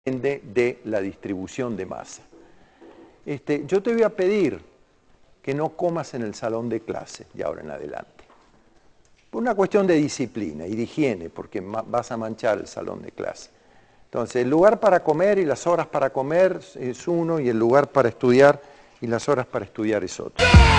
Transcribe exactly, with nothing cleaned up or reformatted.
depende de la distribución de masa. Este, yo te voy a pedir que no comas en el salón de clase de ahora en adelante. Por una cuestión de disciplina y de higiene, porque vas a manchar el salón de clase. Entonces, el lugar para comer y las horas para comer es uno, y el lugar para estudiar y las horas para estudiar es otro.